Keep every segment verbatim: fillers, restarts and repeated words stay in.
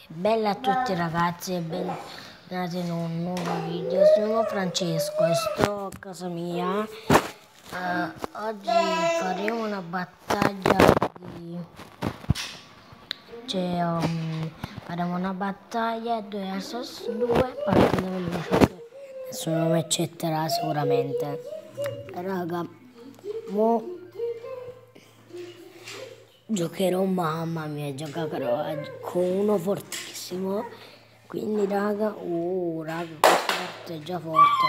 Bella a tutti ragazzi e bentornati in un nuovo video. Sono Francesco e sto a casa mia. Uh, oggi faremo una battaglia di... Cioè, um, faremo una battaglia due versus due partite veloci che nessuno mi accetterà sicuramente. Raga, mo giocherò, mamma mia, giocherò con uno fortissimo, quindi raga, uh, raga, questo parte già forte,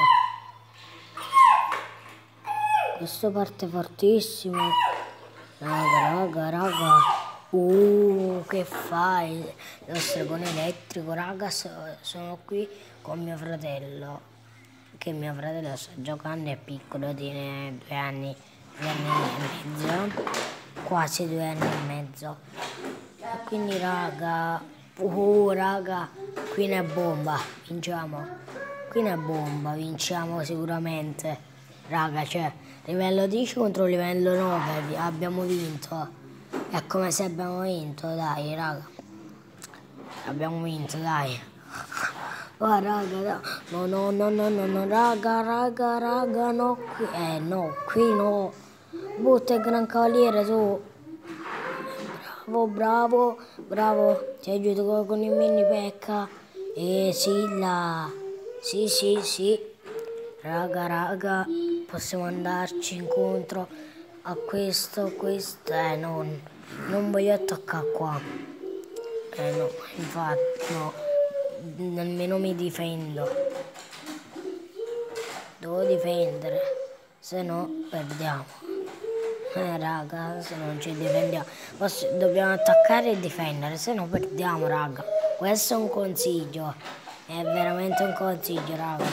questo parte fortissimo, raga, raga, raga, uh, che fai, lo stregone elettrico, raga, sono qui con mio fratello, che mio fratello sta giocando, è piccolo, tiene due anni, due anni e mezzo. Quasi due anni e mezzo. E quindi raga, uh, raga, qui ne è bomba, vinciamo. Qui ne è bomba, vinciamo sicuramente. Raga, cioè, livello dieci contro livello nove, abbiamo vinto. È come se abbiamo vinto, dai, raga. Abbiamo vinto, dai. Oh, raga, no, no, no, no, no, no, raga, raga, raga, no, qui, eh, no, qui no. Butta il gran cavaliere tu. Bravo, bravo, bravo. Ti aiuto con i mini pecca. Eh sì, là. Sì, sì, sì. Raga, raga. Possiamo andarci incontro a questo, questo. Eh, non. Non voglio attaccare qua. Eh no, infatti, no. Nemmeno mi difendo. Devo difendere. Se no, perdiamo. Eh raga, se non ci difendiamo, Posso, dobbiamo attaccare e difendere, se no perdiamo raga. Questo è un consiglio, è veramente un consiglio raga.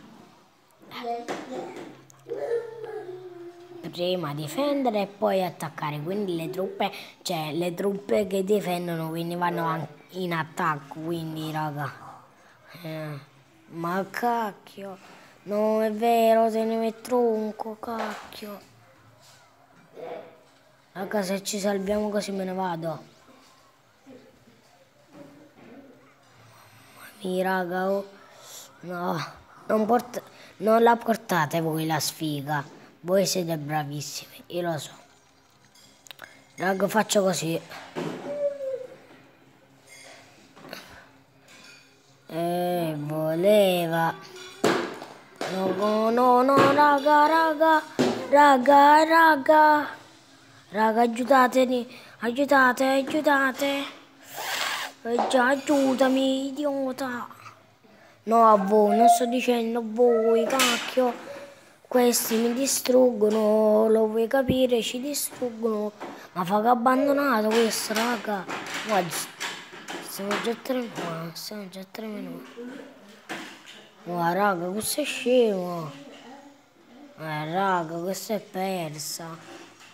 Prima difendere e poi attaccare, quindi le truppe, cioè le truppe che difendono quindi vanno in attacco, quindi raga. Eh, ma cacchio, non è vero, se ne metto un cacchio. Raga, se ci salviamo così me ne vado. Mi raga, oh. No, non, port non la portate voi la sfiga. Voi siete bravissimi, io lo so. Raga, faccio così. E voleva. No, no, no, no, raga, raga, raga, raga. Raga, aiutatemi, aiutate, aiutate. E già, aiutami, idiota. No, a voi, non sto dicendo a voi, cacchio. Questi mi distruggono, lo vuoi capire, ci distruggono. Ma fa che abbandonato questo, raga. Guarda, siamo già tre minuti, siamo già tre minuti. Ma raga, questo è scemo. Eh, raga, questo è persa.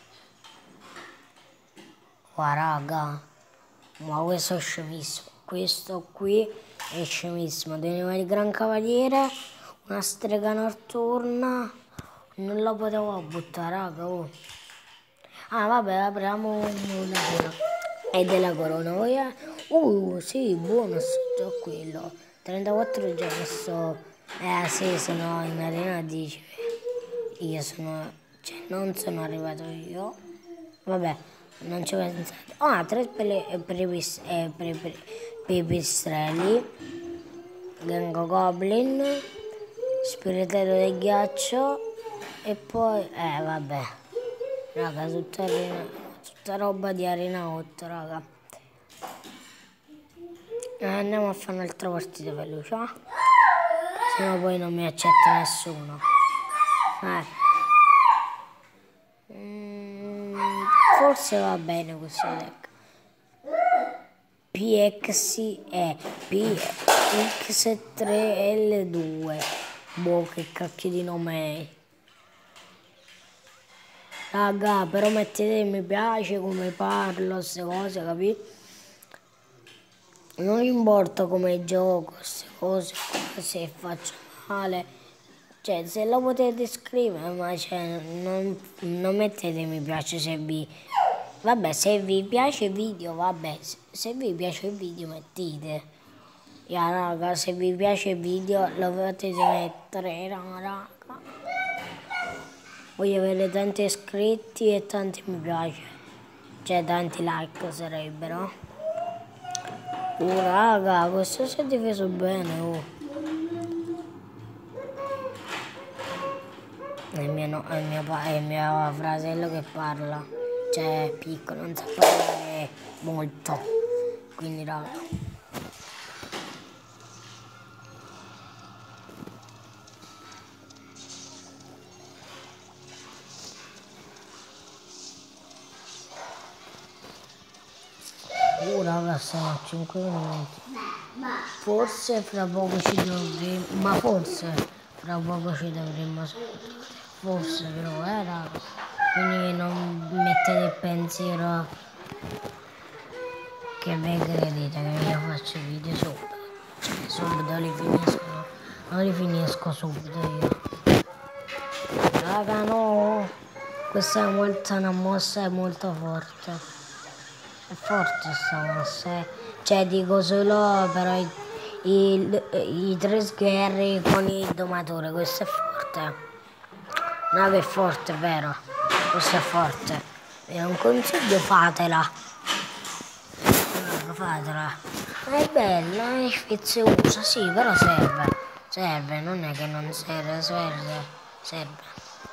Qua raga, ma questo è scemissimo, questo qui è scemissimo, teneva il gran cavaliere, una strega notturna, non la potevo buttare raga, oh. Ah vabbè, apriamo una corona, è della corona, oh, uh sì, buono sto quello, trentaquattro già messo, eh sì, sono in arena dieci, io sono, cioè non sono arrivato io, vabbè. Non ci ho pensato. Ah, tre pipistrelli, Gengo Goblin, Spiritello del ghiaccio e poi, eh vabbè, raga, tutta, arena, tutta roba di arena otto, raga. Eh, andiamo a fare un'altra partita veloce, eh? Se no poi non mi accetta nessuno. Eh. Forse va bene questo deck. P X E P X tre L due. Boh, che cacchio di nome è. Raga, però mettete mi piace come parlo, queste cose, capito? Non importa come gioco, queste cose, se faccio male. Cioè, se lo potete scrivere, ma cioè, non, non mettete mi piace se vi... Vabbè, se vi piace il video, vabbè, se vi piace il video mettete. Ya raga, se vi piace il video lo potete mettere, raga. Voglio avere tanti iscritti e tanti mi piace. Cioè tanti like sarebbero. Oh raga, questo si è difeso bene, oh. È il mio, no, è il mio, è il mio fratello che parla. Cioè è piccolo, non sa parlare molto. Quindi raga. Oh raga, sono cinque minuti. Forse fra poco ci dovremmo, ma forse fra poco ci dovremmo salutare. Forse però, eh raga. Quindi non mettete il pensiero che ve credete che io faccio i video subito. Cioè subito li finisco, non li finisco subito io. Raga no, questa è molto, una mossa è molto forte. È forte sta mossa, eh. Cioè dico solo però i, i, i tre sgherri con il domatore, questo è forte. No che è forte, vero? Questo è forte. È un consiglio, fatela. Fatela. È bella, è sfiziosa, sì, però serve. Serve, non è che non serve, serve. Serve.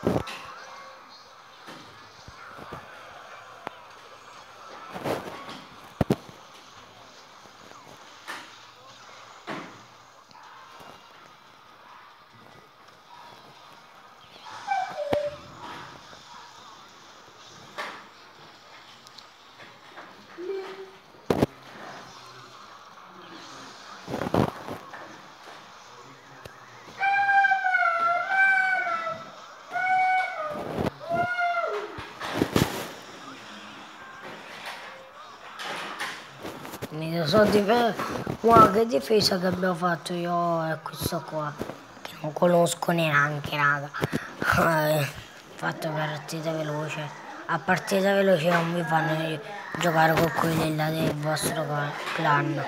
Mi so difesa. Wow, che difesa che abbiamo fatto io e questo qua. Che non conosco neanche, raga. Fatto partita veloce. A partita veloce non mi fanno giocare con quelli là del vostro clan.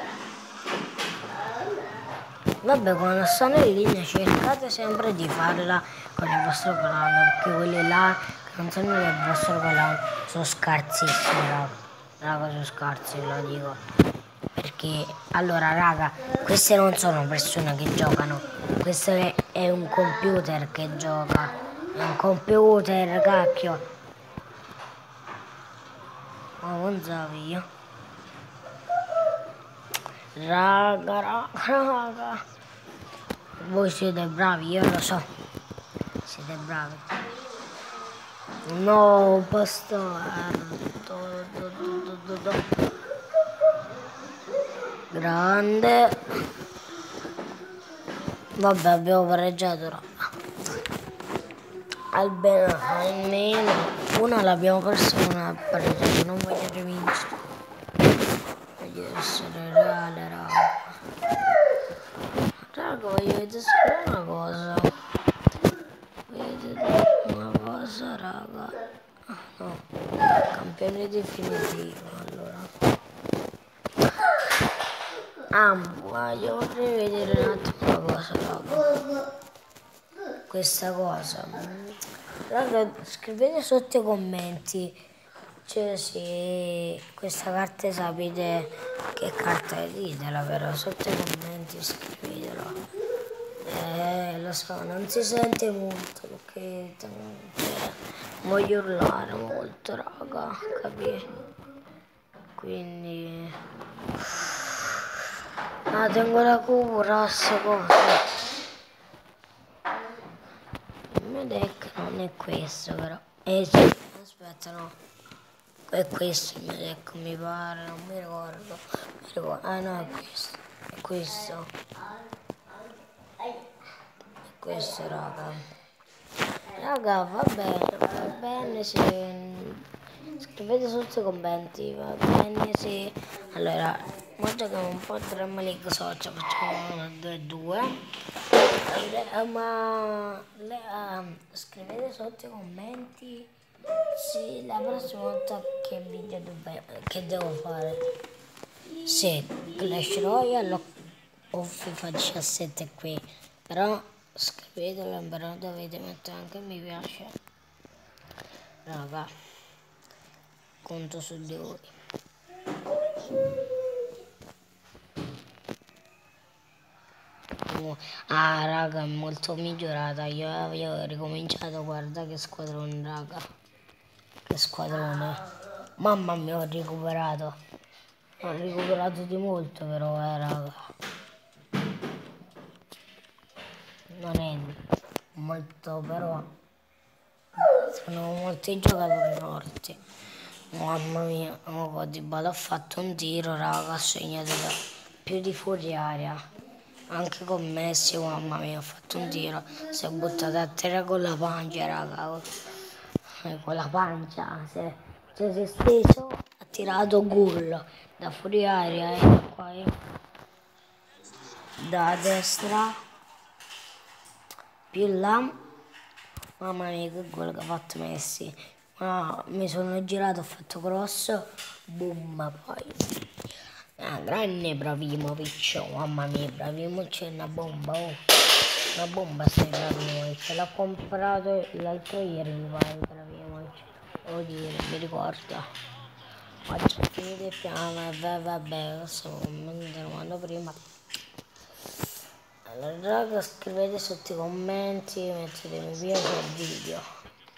Vabbè, quando stanno in linea cercate sempre di farla con il vostro clan, perché quelli là che non sono del vostro clan sono scarsissimi, raga. Raga, sono scarsi, lo dico. Perché, allora, raga, queste non sono persone che giocano. Questo è, è un computer che gioca. È un computer, cacchio. Ma non so io. Raga, raga, raga. Voi siete bravi, io lo so. Siete bravi. No, bastardo. Grande. Vabbè, abbiamo pareggiato, raga. Almeno, almeno una l'abbiamo persa e una pareggiata. Non voglio rivincere. Voglio essere reale, raga. Raga, voglio vedere solo una cosa. Voglio vedere una cosa, raga. No, campione definitivo, allora. Ah, voglio vorrei vedere un attimo una cosa, raga. Questa cosa. Raga, scrivete sotto i commenti. Cioè, se questa carta sapete che carta è, ditela però, sotto i commenti scrivetelo. Eh, lo so, non si sente molto perché cioè, voglio urlare molto, raga, capi? Quindi... Ah, tengo la cura, queste cose. Il mio deck non è questo però. Eh sì, aspetta no. È questo il mio deck mi pare, non mi ricordo. Mi ricordo. Ah no, è questo. È questo. È questo raga. Raga, va bene, va bene se... Scrivete sotto i commenti, va bene se... Allora, ora giochiamo un po' a Dream League Social, facciamo uno, due, due. Ma le, um, scrivete sotto i commenti sì, la prossima volta che video dove, che devo fare. Sì, Clash Royale o o FIFA diciassette qui, però scrivetelo, però dovete mettere anche mi piace, raga, conto su di voi. Oh, ah raga, è molto migliorata, io avevo ricominciato, guarda che squadrone raga, che squadrone, mamma mia ho recuperato, ho recuperato di molto però eh raga, non è molto però, sono molti giocatori forti, mamma mia, oh, Dybala ha fatto un tiro raga, ha segnato da più di fuori aria. Anche con Messi, mamma mia, ha fatto un tiro, si è buttato a terra con la pancia, raga, eh, con la pancia, si è, cioè, si è steso, ha tirato gol da fuori aria, eh, qua, eh. Da destra, più in là, mamma mia che gol che ha fatto Messi, ma mi sono girato, ho fatto cross, boom, poi. Ah, grande Bravimovic, mamma mia, Bravimovic è una bomba, oh. Una bomba sei Bravimovic, l'ho comprato l'altro ieri mi pare Bravimovic, oddio, non mi ricordo. Oggi è finito il piano e vabbè, adesso mi domando prima. Allora raga, scrivete sotto i commenti, mettete mi piace al video.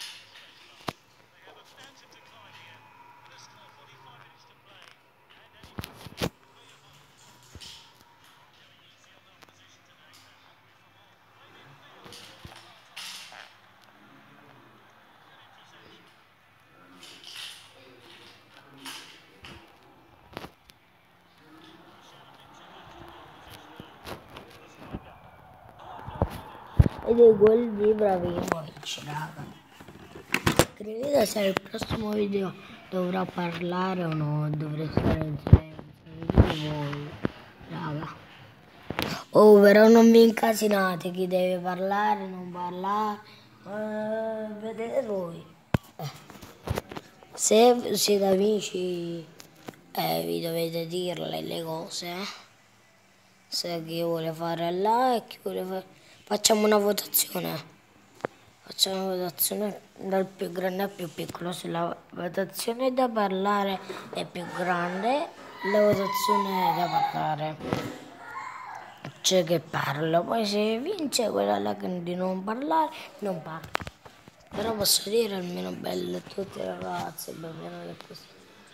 Ed è gol di Bravimovic, raga. Scrivete se il prossimo video dovrò parlare o no, dovrei stare in silenzio, voi, raga. Oh, però non vi incasinate, chi deve parlare, non parlare, eh, vedete voi. Eh. Se siete amici, eh, vi dovete dirle le cose, eh. Se chi vuole fare là e chi vuole fare... Facciamo una votazione. Facciamo una votazione dal più grande al più piccolo. Se la votazione da parlare è più grande, la votazione è da parlare. C'è che parlo. Poi se vince quella là che di non parlare, non parla. Però posso dire almeno belle a tutti i ragazzi, almeno le cose.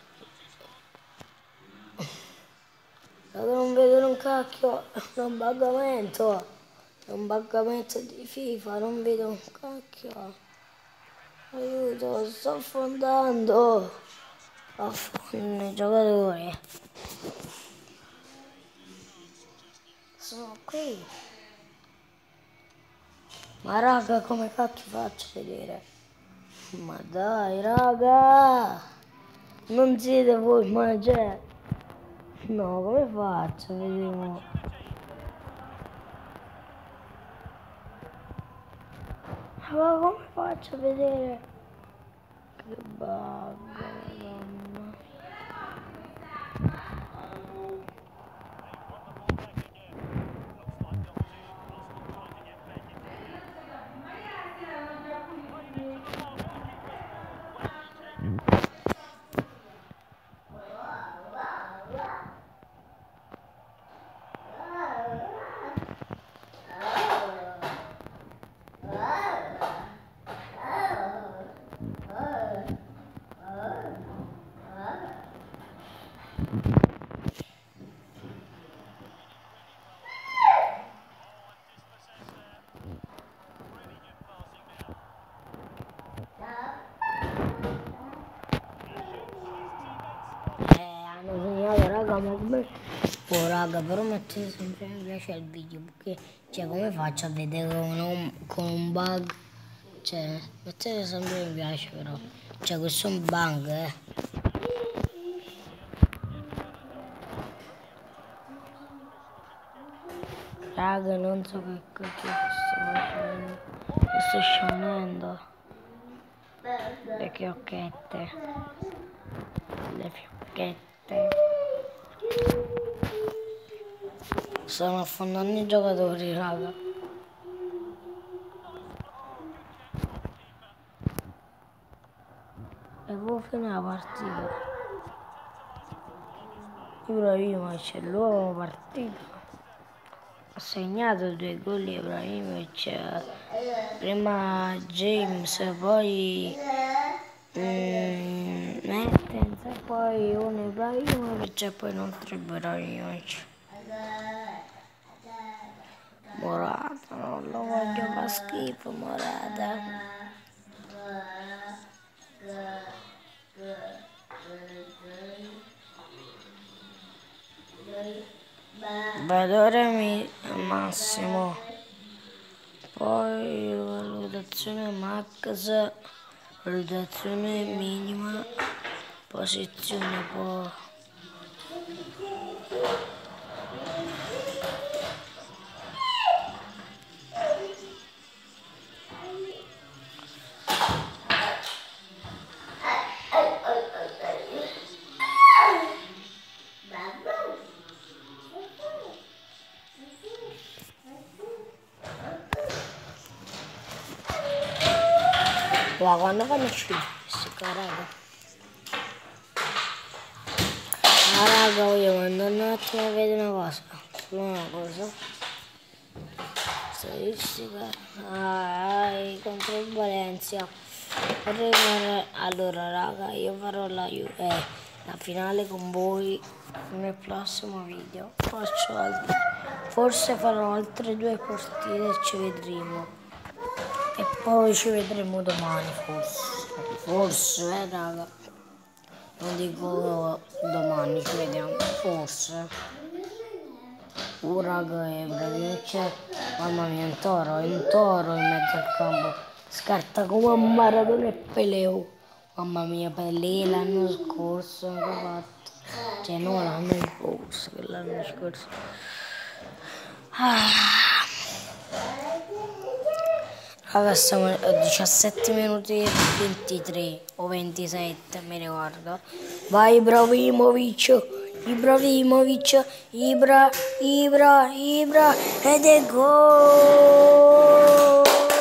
Non vedo un cacchio, un buggamento. Un buggamento di FIFA, non vedo un cacchio. Aiuto, sto affondando. Affondo i giocatori. Sono qui. Ma raga, come cacchio faccio a vedere? Ma dai, raga! Non siete voi, ma c'è. No, come faccio? Vediamo. Ma come faccio a vedere? Che bug, madonna. Raga, ma come... Oh raga, però mettete sempre mi piace al video, perché cioè come faccio a vedere con un, con un bug? Cioè, mettete sempre mi piace però. Cioè questo è un bug, eh. Raga, non so che cacchio sto facendo. Mi sto sciamando. Le fiocchette. Le fiocchette. Stanno affondando i giocatori, raga. E poi fine la partita. Ibrahimovic, l'uomo partita. Ha segnato due gol Ibrahimovic. Prima James, poi mm, Mertens, poi uno Ibrahimovic e poi un altro Ibrahimovic. Morata, non lo voglio far schifo, Morata. Valore massimo, poi valutazione max, valutazione minima, posizione poi. Wow, quando fanno uscire questi qua, raga? Ah, raga, voglio andare un attimo a vedere una cosa. Solo una cosa. Statistica. Ah, contro il Valencia. Allora, raga, io farò la, eh, la finale con voi nel prossimo video. Faccio altri. Forse farò altre due partite e ci vedremo. E poi ci vedremo domani, forse. Forse, eh, raga. Non dico domani, ci vediamo. Forse. Uh, raga, è bravissimo. Mamma mia, un toro, è un toro in mezzo al campo. Scarta come un Maradona e Pelé. Mamma mia, Pelé l'anno scorso hanno fatto. Cioè, no, l'anno scorso, che l'anno scorso. Ah. Raga, siamo a diciassette minuti e ventitré o ventisette, mi ricordo. Vai Ibrahimovic, Ibrahimovic, Ibra, Ibra, Ibra, ed è gol!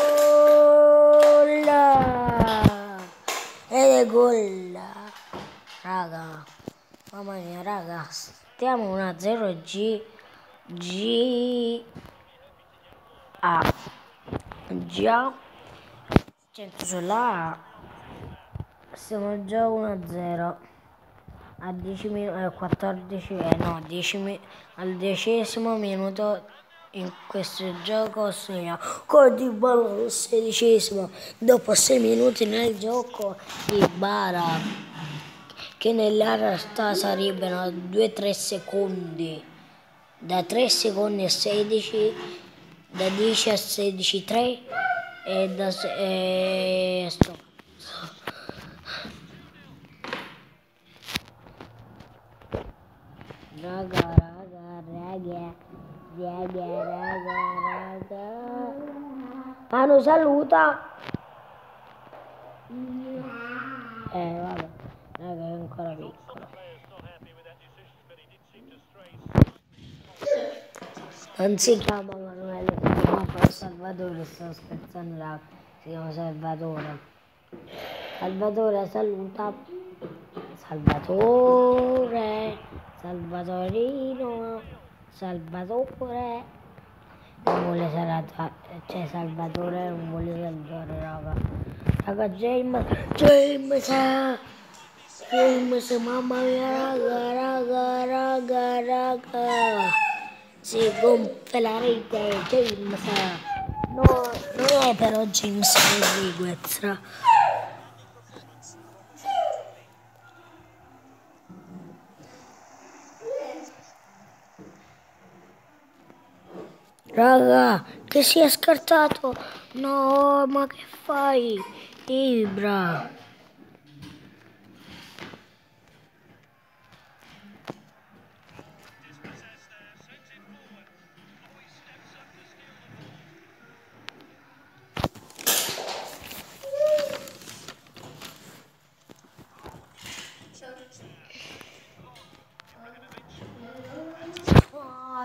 Ed è gol! Raga, mamma mia, raga, stiamo uno a zero G, G, A. Già cento sulla siamo già uno a zero a dieci minuti, eh, quattordici, eh, no, dieci mi al decesimo minuto in questo gioco segna con di ballo al sedicesimo dopo sei minuti nel gioco di Bara che nell'area sta sarebbero due tre secondi, da tre secondi a sedici, da dieci a sedici tre e da e stop. Raga, raga, raga, raga, raga, raga. Manu saluta. Eh, vabbè, raga, è ancora piccolo. Non si chiama Manuele, si chiama Salvatore, sto scherzando, raga. Si chiama Salvatore. Salvatore saluta. Salvatore, Salvatorino, Salvatore. Non vuole salutare, c'è Salvatore, non vuole salutare, raga. Raga, James, James, James, mamma mia, raga, raga, raga, raga. Si gonfia la rete, James. No, non è però James Rodriguez. Raga, che si è scartato? No, ma che fai? Ibra.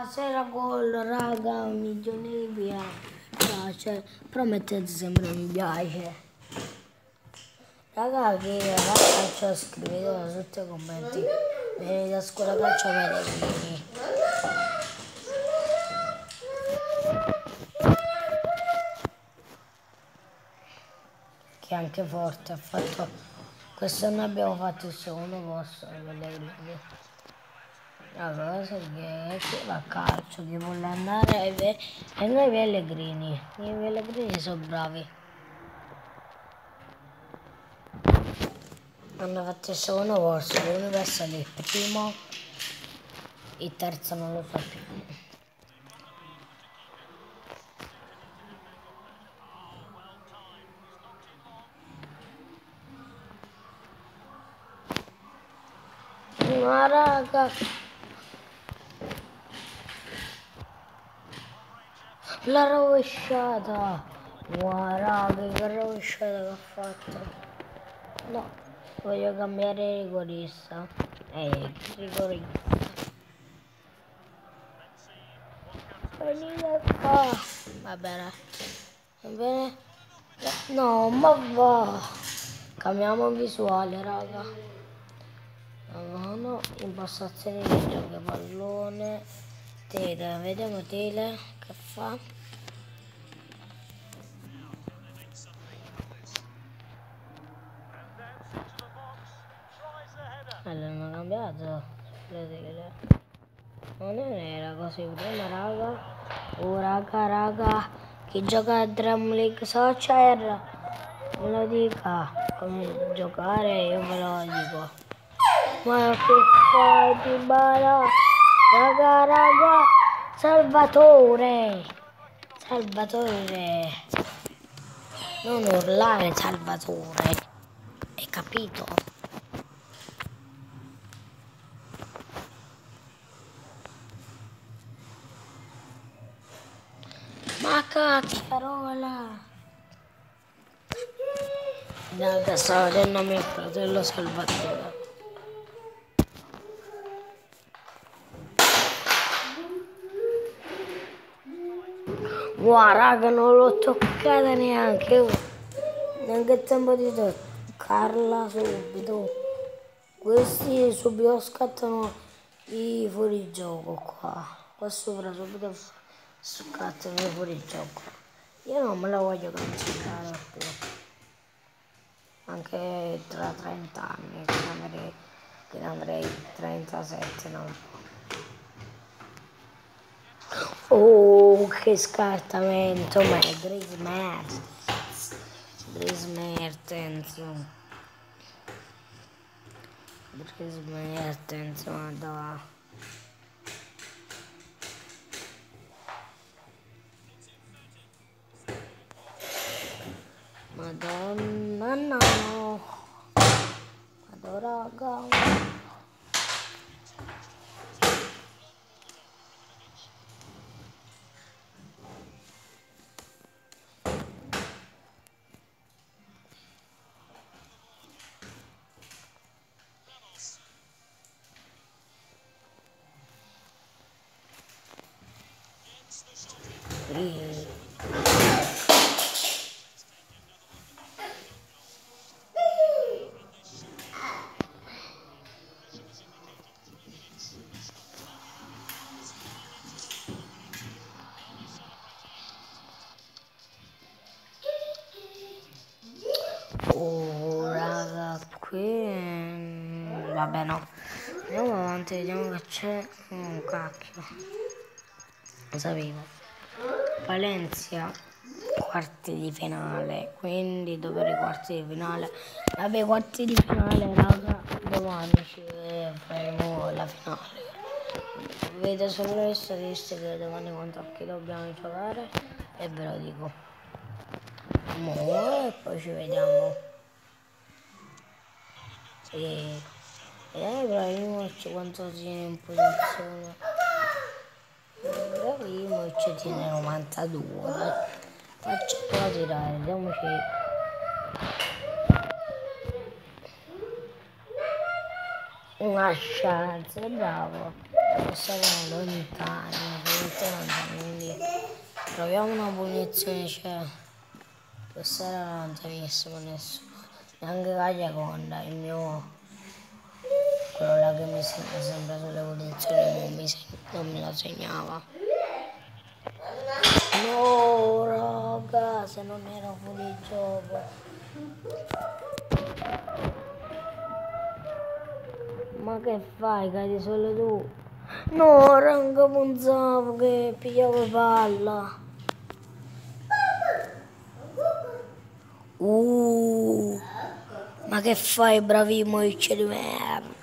sera gol, raga, milioni di via. Piace, però mettete sempre mi piace. Raga, che va calcio scrivetelo sotto i commenti. Venite a scuola calcio Pellegrini. Che è anche forte, ha fatto. Quest'anno abbiamo fatto il secondo posto ai Pellegrini. Raga, cosa che chi va a calcio, chi vuole andare ai, Pe ai Pellegrini. I Pellegrini sono bravi. Hanno fatto il secondo posto, l'Universal il primo, il terzo non lo so più. Ma raga, la rovesciata, ma raga, che rovesciata che ha fatto. No, voglio cambiare rigorista. Eh, rigorista. Venite qua. Va bene. Va bene. No, ma va. Cambiamo visuale, raga. No, no, impostazioni di gioco, pallone, tele, vediamo tele, che fa? Allora, hanno cambiato le tele. Non era così prima, raga. Oh, raga, raga, chi gioca a Dream League Soccer, me lo dica. Come giocare, io ve lo dico. Ma che fai, Dybala? Raga, raga, Salvatore, Salvatore, non urlare Salvatore, hai capito? Ma cacchiarola! Raga, stavo vedendo a mio fratello Salvatore. Wow, raga, non l'ho toccata neanche. Neanche il tempo di toccarla subito. Questi subito scattano i fuorigioco qua. Qua sopra subito scattano i fuorigioco. Io non me la voglio cancellare più. Anche tra trenta anni, che andrei, che andrei trentasette, no? Oh, che scartamento, ma è Dries Mertens. Dries Mertens. Dries Mertens, guarda. Madonna, no. Madonna, raga. Oh, raga, qui... Vabbè, no. Andiamo avanti, vediamo che c'è. Oh, cacchio. Lo sapevo. Valencia, quarti di finale. Quindi dopo i quarti di finale. Vabbè, quarti di finale, raga. Domani ci faremo la finale. Vedo solo le statistiche domani contro chi dobbiamo giocare e ve lo dico. Mo, e poi ci vediamo. E vediamo Ibrahimovic quanto tiene in posizione. Ibrahimovic tiene novantadue. Facciamo tirare, vediamoci. Una chance, bravo. stavano lontani, quindi troviamo una punizione, cioè questa era lontanissima, nessuno, neanche Cagliaconda, il mio, quello là che mi segna sempre sulle punizioni, non mi, non me la segnava. No raga, se non era fuori gioco. Ma che fai, cadi solo tu? No raga, pensavo che pigliavo palla. Uh, ma che fai, Ibrahimovic di merda?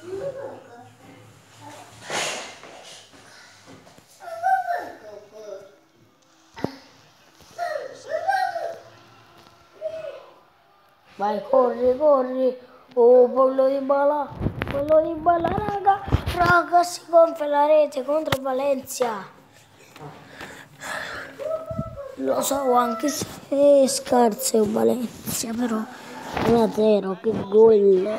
Vai, corri, corri. Oh, pollo di bala, pollo di bala, raga. Raga, si gonfia la rete contro Valencia. Lo so, anche se è scarso Valencia, però uno a zero, che gol.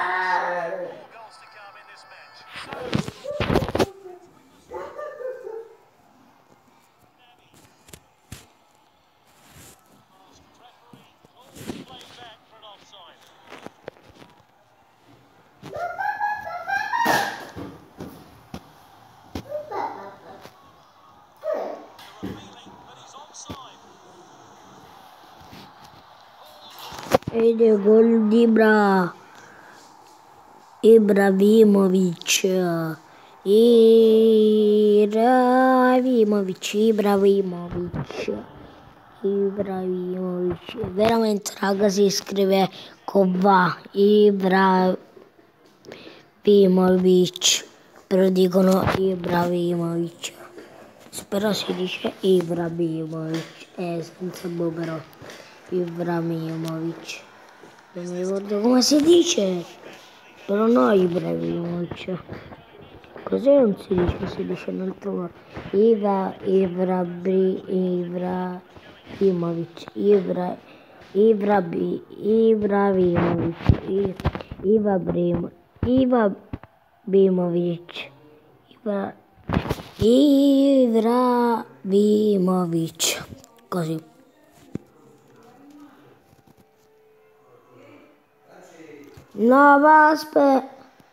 Ed è gol di Ibra, Ibrahimovic, Ibrahimovic, Ibrahimovic, Ibrahimovic. Veramente raga si scrive Cova, Ibrahimovic, però dicono Ibrahimovic. Spero si dice Ibrahimovic, eh, senza bo però. Ibrahimovic, non mi ricordo come si dice, però no Ibrahimovic, così non si dice, si dice un altro modo. Iva, Ibrahimovic, Ibra, Ibrahimovic, Ibrahimovic, Ibrahimovic, Ibrahimovic, così. No, ma aspetta.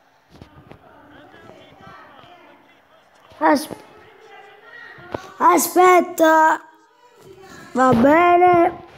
Asp aspetta. Va bene.